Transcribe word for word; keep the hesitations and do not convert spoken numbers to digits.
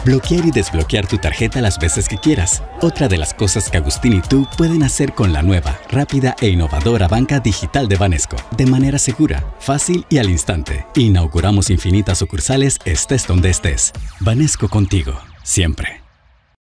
Bloquear y desbloquear tu tarjeta las veces que quieras. Otra de las cosas que Agustín y tú pueden hacer con la nueva, rápida e innovadora banca digital de Banesco. De manera segura, fácil y al instante. Inauguramos infinitas sucursales estés donde estés. Banesco contigo, siempre.